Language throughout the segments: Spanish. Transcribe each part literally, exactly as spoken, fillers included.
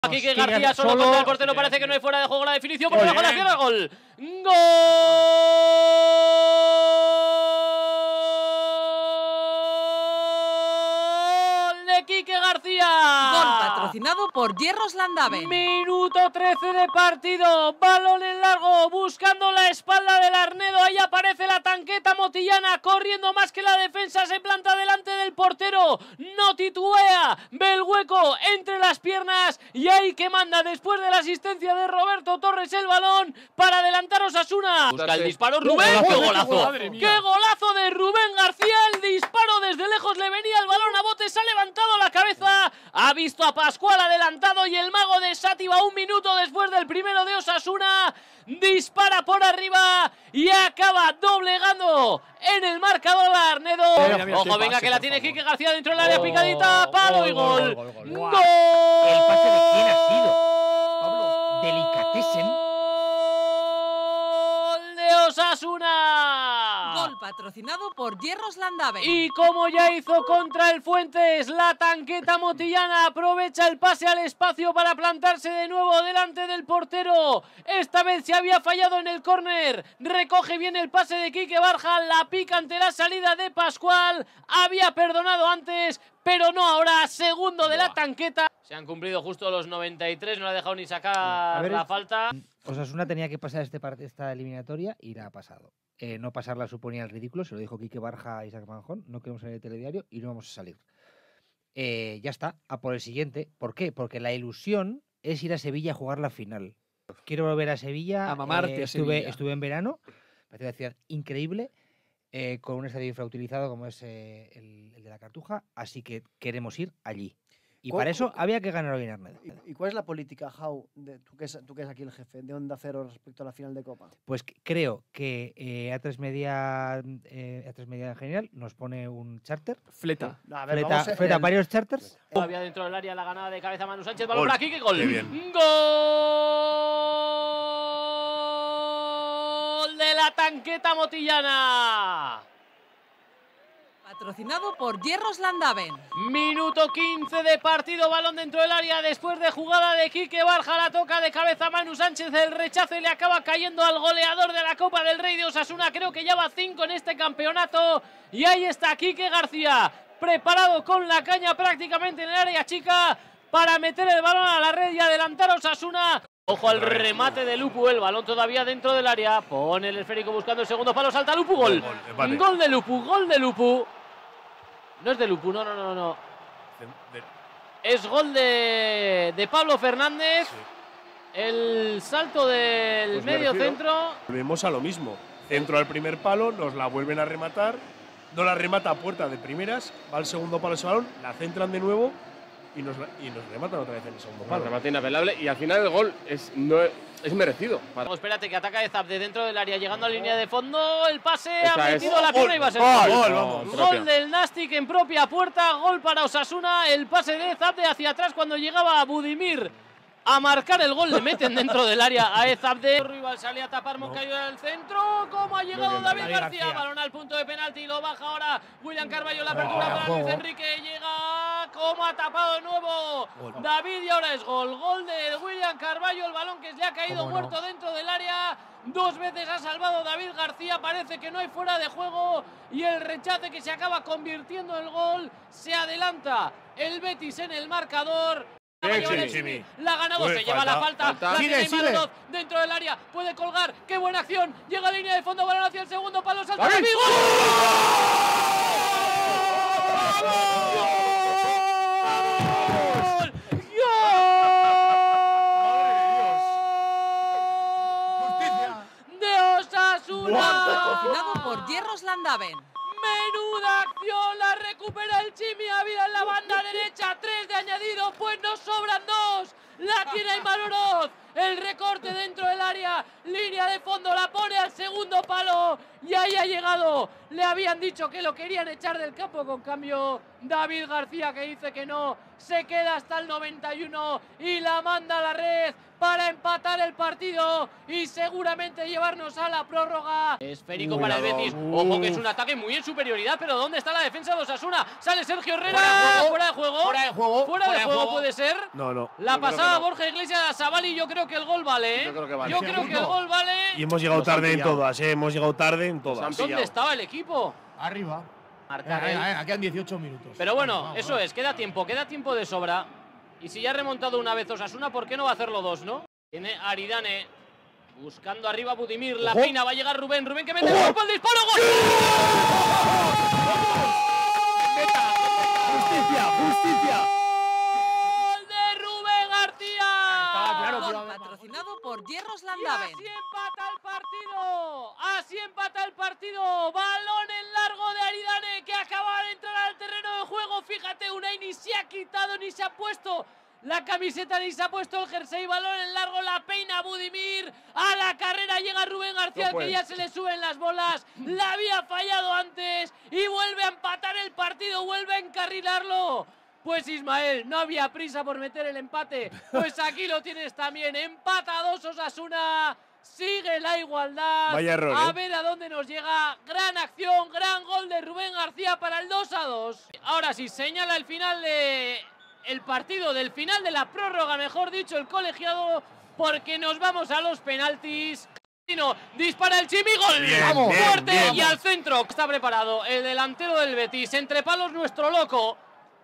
Quique García solo, solo contra el portero, parece que no hay fuera de juego la definición, por debajo de la cierra, gol. ¡Gol de Quique García! Gol patrocinado por Hierros Landaven. Minuto trece de partido, balón en largo, buscando la espalda del Arnedo, ahí aparece la tanqueta motillana, corriendo más que la defensa, se planta delante del portero, no titubea, ve el hueco entre las piernas y ahí que manda después de la asistencia de Roberto Torres el balón para adelantar a Osasuna. Busca el disparo, Rubén, ¡qué golazo! ¡Qué golazo de Rubén García! El disparo desde lejos, le venía el balón a bote, se ha levantado la cabeza, ha visto a Pascual adelantado y el mago de Sátiva un minuto después del primero de Osasuna dispara por arriba y acaba doblegando en el marcador a Arnedo. Mira, mira, ojo, venga pase, que la tiene Quique García dentro del área, oh, picadita, palo oh, y gol. Gol, gol, gol, gol. gol. ¿El pase de quién ha sido? Pablo, Delicatessen. Gol de Osasuna. Gol patrocinado por Hierros Landaven. Y como ya hizo contra el Fuentes, la tanqueta motillana aprovecha el pase al espacio para plantarse de nuevo delante del portero. Esta vez se había fallado en el córner, recoge bien el pase de Quique Barja, la pica ante la salida de Pascual, había perdonado antes, pero no ahora, segundo de la tanqueta. Se han cumplido justo los noventa y tres, no le ha dejado ni sacar ver, la falta. Osasuna tenía que pasar este part esta eliminatoria y la ha pasado. Eh, no pasarla suponía el ridículo, se lo dijo Quique Barja y Isaac Manjón, no queremos salir de telediario y no vamos a salir. Eh, ya está, a por el siguiente. ¿Por qué? Porque la ilusión es ir a Sevilla a jugar la final. Quiero volver a Sevilla. A mamarte eh, a estuve, Sevilla. Estuve en verano, me parece una ciudad increíble, eh, con un estadio infrautilizado como es eh, el, el de la Cartuja, así que queremos ir allí. Y para eso había que ganar hoy en Arnedo. ¿Y cuál es la política, Jau, de, tú, que es, tú que es aquí el jefe, de Onda Cero respecto a la final de Copa? Pues creo que eh, A tres Media, eh, A tres Media en general nos pone un charter. Fleta. No, a ver, Fleta, vamos a, fleta el... varios charters. Todavía dentro del área la ganada de cabeza Manu Sánchez, balón para Quique, gol. Bien. Gol de la tanqueta motillana. Patrocinado por Hierros Landaven. Minuto quince de partido, balón dentro del área después de jugada de Quique Barja, la toca de cabeza Manu Sánchez, el rechazo y le acaba cayendo al goleador de la Copa del Rey de Osasuna, creo que ya va cinco en este campeonato y ahí está Quique García, preparado con la caña prácticamente en el área chica para meter el balón a la red y adelantar a Osasuna. Ojo al remate de Lupu, el balón todavía dentro del área, pone el esférico buscando el segundo palo, salta Lupu, gol, gol, gol de Lupu, gol de Lupu. No es de Lupu, no, no, no, no. De, de... Es gol de, de Pablo Fernández. Sí. El salto del pues medio centro. Volvemos a lo mismo. Centro al primer palo, nos la vuelven a rematar. No la remata a puerta de primeras. Va al segundo palo ese balón, la centran de nuevo y nos, y nos rematan otra vez en el segundo palo. Remate inapelable y al final el gol es, no es, es merecido. Para... Oh, espérate, que ataca de Zap de dentro del área, llegando a la línea de fondo. El pase Esa ha metido es. la pierna y va a ser gol. Gol, Gol, gol, gol del Nastic en propia puerta. Gol para Osasuna. El pase de Ezabde hacia atrás cuando llegaba a Budimir a marcar el gol. Le meten dentro del área a Ezabde. Rival sale a tapar Moncayo en el centro. ¿Cómo ha llegado bien, David, David García? García? Balón al punto de penalti. Lo baja ahora William Carballo. La apertura oh, para Luis Enrique. Llega. ¿Cómo ha tapado de nuevo gol. David? Y ahora es gol. Gol de William Carballo. El balón que se ha caído muerto no? dentro del área. Dos veces ha salvado David García. Parece que no hay fuera de juego. Y el rechace que se acaba convirtiendo en el gol. Se adelanta el Betis en el marcador. Bien, Chimi, Chimi. La ha ganado, se lleva la falta, falta. La sigue, sigue. Dentro del área, puede colgar, qué buena acción, llega a línea de fondo, balón hacia el segundo palo, salta ¡David! ¡Gol! ¡Gol! ¡De Osasuna! Patrocinado por Hierros Landaven. Menuda acción, la recupera el Chimi Ávila en la banda derecha, tres de añadido, pues nos sobran dos, la tiene Aimar Oroz, el recorte dentro del área, línea de fondo, la pone al segundo palo y ahí ha llegado, le habían dicho que lo querían echar del campo, con cambio David García que dice que no, se queda hasta el noventa y uno y la manda a la red para empatar el partido y seguramente llevarnos a la prórroga. Esférico para el Betis. Ojo que es un ataque muy en superioridad, pero ¿dónde está la defensa de Osasuna? Sale Sergio Herrera. Fuera de juego. Fuera de juego. Fuera de juego puede ser. No, no. La pasada Borja Iglesias a Savali, yo creo que el gol vale. ¿eh? Yo creo que vale. Yo creo que el gol vale. Y hemos llegado Nos han tarde en pillado. todas, ¿eh? Hemos llegado tarde en todas. ¿Dónde estaba el equipo? Arriba. Marcar Venga, él. venga, venga, quedan dieciocho minutos. Pero bueno, Vamos, vamos, eso vamos. es, queda tiempo, queda tiempo de sobra. Y si ya ha remontado una vez Osasuna, ¿por qué no va a hacerlo dos, no? Tiene Aridane buscando arriba a Budimir, la Ojo. peina, va a llegar Rubén, Rubén que mete el cuerpo, el disparo, ¡gol! ¡Justicia! ¡Justicia! ¡Gol de Rubén García! Estaba claro que Gol iba a- patrocinado por Hierros Y Landaven. así empata el partido, así empata el partido, balón en largo de Aridane que acaba de entrar al terreno de juego, fíjate, Unai ni se ha quitado ni se ha puesto la camiseta ni se ha puesto el jersey, balón en largo, la peina Budimir, a la carrera llega Rubén García, al que ya se le suben las bolas, la había fallado antes y vuelve a empatar el partido, vuelve a encarrilarlo. Pues Ismael, no había prisa por meter el empate, pues aquí lo tienes también, empata a dos Osasuna, sigue la igualdad, Vaya error, a ¿eh? ver a dónde nos llega, gran acción, gran gol de Rubén García para el dos a dos. Ahora sí, señala el final de el partido, del final de la prórroga, mejor dicho, el colegiado, porque nos vamos a los penaltis. Dispara el Chimi, gol. Bien, Vamos, bien, fuerte bien. y al centro. Está preparado el delantero del Betis, entre palos nuestro loco.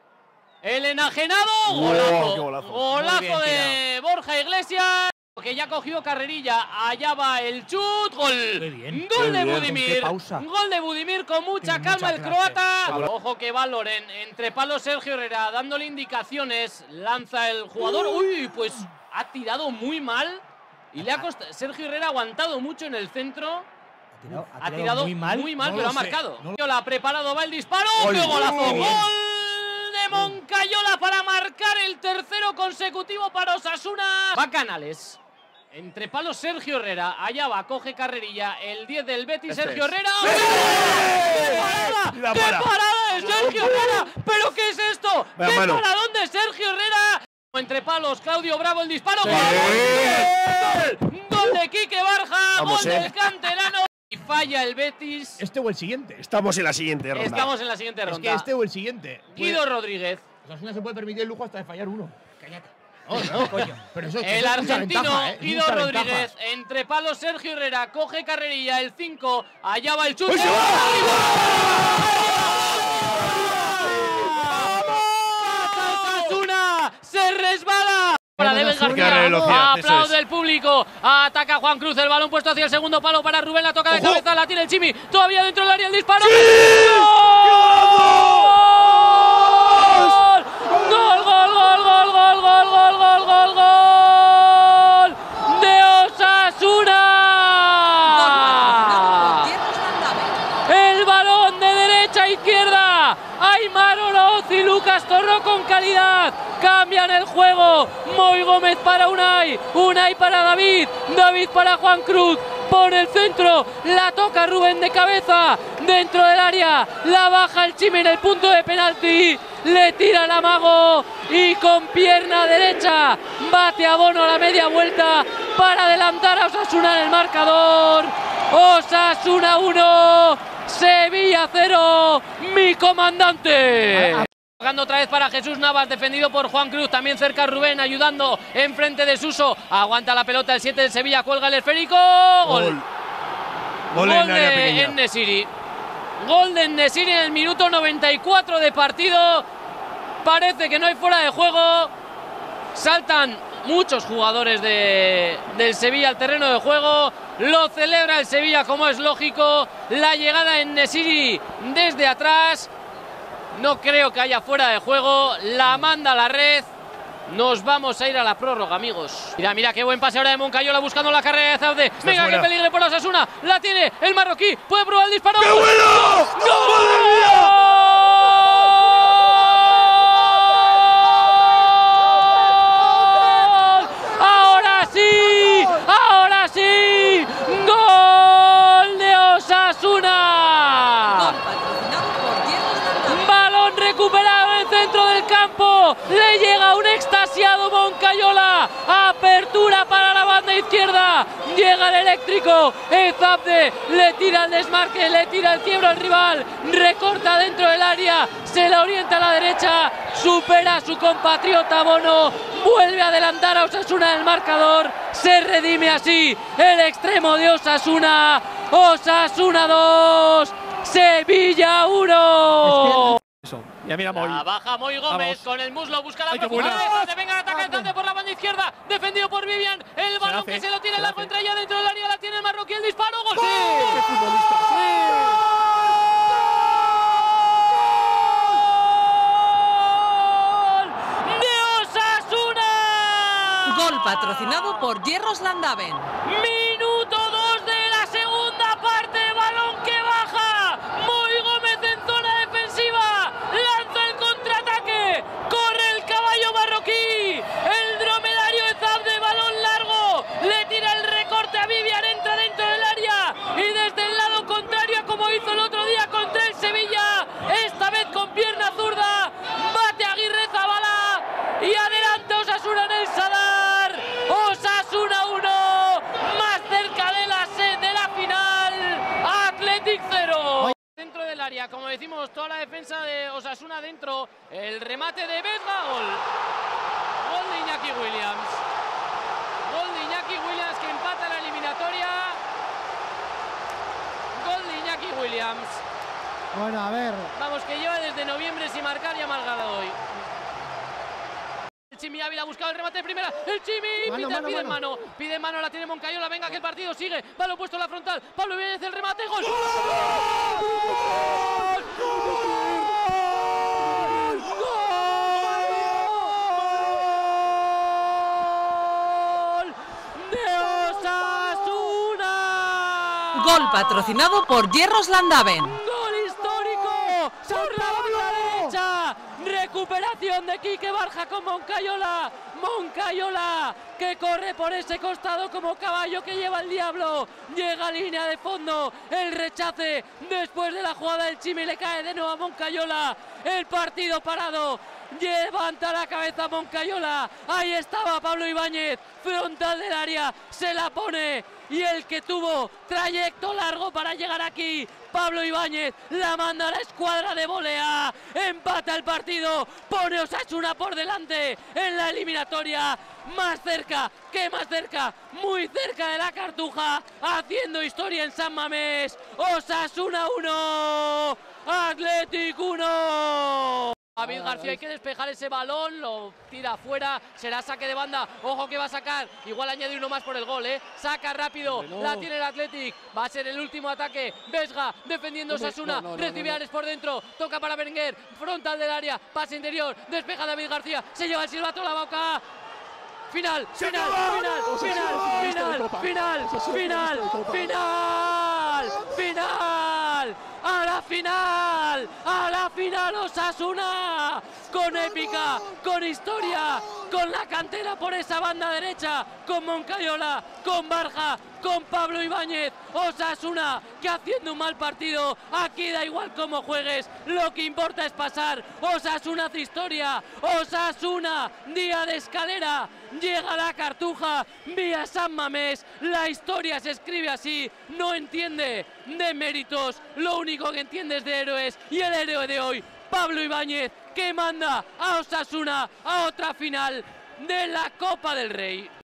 El enajenado, Wow, golazo. qué golazo. Golazo Muy bien de Borja Iglesias, que ya cogió carrerilla. Allá va el chut, gol. Qué bien. Gol Qué de bien. Budimir. Qué pausa. Gol de Budimir con mucha Con calma mucha el clase. croata. Ojo que va Loren, entre palos Sergio Herrera, dándole indicaciones. Lanza el jugador. Uy, pues ha tirado muy mal. Y le ha costado. Sergio Herrera ha aguantado mucho en el centro. Ha tirado, Ha tirado muy mal, No pero lo ha sé, marcado. no Moncayola preparado, va el disparo. Gol. ¡Qué golazo! Muy bien. ¡Gol de Moncayola para marcar el tercero consecutivo para Osasuna! Va Canales. Entre palos Sergio Herrera. Allá va, coge carrerilla. El diez del Betis, Este Sergio es. Herrera. ¡Qué parada! La ¡Qué para. parada de Sergio Herrera! ¿Pero qué es esto? Vaya ¡Qué mano. paradón de Sergio Herrera! Entre palos, Claudio Bravo, el disparo. Sí. ¡Gol! ¡Gol de Quique Barja! Vamos, ¡Gol eh. del canterano! Y falla el Betis. Este o el siguiente. Estamos en la siguiente ronda. Estamos en la siguiente Es ronda. que este o el siguiente. Guido Rodríguez. Osasuna se puede permitir el lujo hasta de fallar uno. Cállate. No, no, coño. Pero eso, El eso es mucha argentino ventaja, ¿eh? Guido Mucha Rodríguez. ventaja. Entre palos Sergio Herrera. Coge carrerilla. El cinco. Allá va el chute. ¡Pues se Osasuna se resbala. Para Deben Qué García. velocidad, eso Aplaude es. el público. Ataca Juan Cruz. El balón puesto hacia el segundo palo para Rubén. La toca de ¡Ojo! cabeza. La tiene el Chimi. Todavía dentro del área el disparo. ¡Gol! ¡Gol, gol, gol, gol, gol, gol, gol, gol, gol, gol! ¡De Osasuna! Hierros Landaven. El balón de derecha a izquierda. Aymar Oroz y Lucas Torró con calidad. Cambian el juego. Moy Gómez para Unai. Unai para David. David para Juan Cruz. Por el centro. La toca Rubén de cabeza. Dentro del área. La baja el Chimi en el punto de penalti. Le tira el amago. Y con pierna derecha. Bate a Bono a la media vuelta. Para adelantar a Osasuna en el marcador. Osasuna uno. Sevilla cero. Mi comandante. Jugando otra vez para Jesús Navas, defendido por Juan Cruz, también cerca Rubén, ayudando enfrente de Suso, aguanta la pelota el siete del Sevilla, cuelga el esférico, gol. Gol. Gol en área de pequeña. En-Nesyri. Gol de En-Nesyri en el minuto noventa y cuatro de partido, parece que no hay fuera de juego, saltan muchos jugadores de, del Sevilla al terreno de juego, lo celebra el Sevilla como es lógico, la llegada de En-Nesyri desde atrás. No creo que haya fuera de juego. La manda a la red. Nos vamos a ir a la prórroga, amigos. Mira, mira qué buen pase ahora de Moncayola buscando la carrera de Zaude. Venga, fuera. qué peligro por Osasuna. La tiene el marroquí. Puede probar el disparo. ¡Qué bueno! ¡Gol! Ahora sí. Ahora sí. Gol de Osasuna. Gol patrocinado por Hierros Landaven. Balón recuperado en el centro del campo. Le llega el eléctrico, Ezabde le tira el desmarque, le tira el quiebro al rival, recorta dentro del área, se la orienta a la derecha, supera a su compatriota Bono, vuelve a adelantar a Osasuna del marcador, se redime así el extremo de Osasuna. Osasuna dos, Sevilla uno. Eso, ya mira Moy. La baja Moy Gómez Vamos. con el muslo, busca la Ay, qué profundidad. buena. de Venga el ataque de Zante por la banda izquierda, defendido por Vivian. El balón hace, que se lo tira se el largo, hace. entra ya dentro del área, la tiene el marroquí, el disparo, gol. ¡Qué futbolista! ¡Gol de Osasuna! Gol patrocinado por Hierros Landaven. Minuto dos de la segunda parte, balón que baja, Moy Gómez en zona defensiva, lanza el contraataque, corre el caballo marroquí, el dromedario Ezabde, balón largo, le tira el recorte a Vivian, entra dentro del área y desde el lado contrario, como hizo el otro día contra el Sevilla, esta vez con pierna zurda, bate a Aguirre Zabala y adelanta Osasuna en el Sadar. Osasuna uno, más cerca de la sed de la final, Athletic cero. Dentro del área, como decimos, toda la defensa de Osasuna dentro, el remate de Vesga, gol. Gol de Iñaki Williams. Gol de Iñaki Williams que empata la eliminatoria. Gol de Iñaki Williams. Bueno, a ver. Vamos, que lleva desde noviembre sin marcar y ha marcado hoy. El Chimi Ávila ha buscado el remate de primera. El Chimi Mano, pide, mano, pide mano. mano. Pide mano, la tiene Moncayola. Venga, que el partido sigue. Balón puesto en la frontal. Pablo Ibáñez el remate. ¡Gol! ¡Gol de Osasuna! Gol patrocinado por Hierros Landaven. ¡Gol histórico! ¡Por la banda derecha! Recuperación de Quique Barja con Moncayola. Moncayola que corre por ese costado como caballo que lleva el diablo. Llega a línea de fondo. El rechace después de la jugada del Chimi le cae de nuevo a Moncayola. El partido parado. Levanta la cabeza Moncayola. Ahí estaba Pablo Ibáñez. Frontal del área. Se la pone. Y el que tuvo trayecto largo para llegar aquí, Pablo Ibáñez, la manda a la escuadra de volea. Empata el partido. Pone Osasuna por delante en la eliminatoria. Más cerca, que más cerca, muy cerca de la Cartuja, haciendo historia en San Mamés. Osasuna uno, Athletic uno. David García, hay que despejar ese balón, lo tira afuera, será saque de banda, ojo que va a sacar, igual añade uno más por el gol, ¿eh? Saca rápido, No. la tiene el Athletic, va a ser el último ataque, Vesga defendiendo No me- Osasuna, no, no, no, recibe no, no. Ares por dentro, toca para Berenguer, frontal del área, pase interior, despeja David García, se lleva el silbato a la boca. Final, ¡Se final, acabó! final, Osasuna final, finalista de final, Copa. final, Osasuna final, finalista de Copa. final, final, a la final, a la final Osasuna, con épica, con historia, con la cantera por esa banda derecha, con Moncayola, con Barja, con Pablo Ibáñez. Osasuna que haciendo un mal partido, aquí da igual cómo juegues, lo que importa es pasar. Osasuna hace historia, Osasuna, día de escalera, llega la Cartuja, vía San Mamés, la historia se escribe así, no entiende de méritos, lo único que entiende es de héroes, y el héroe de hoy, Pablo Ibáñez, que manda a Osasuna a otra final de la Copa del Rey.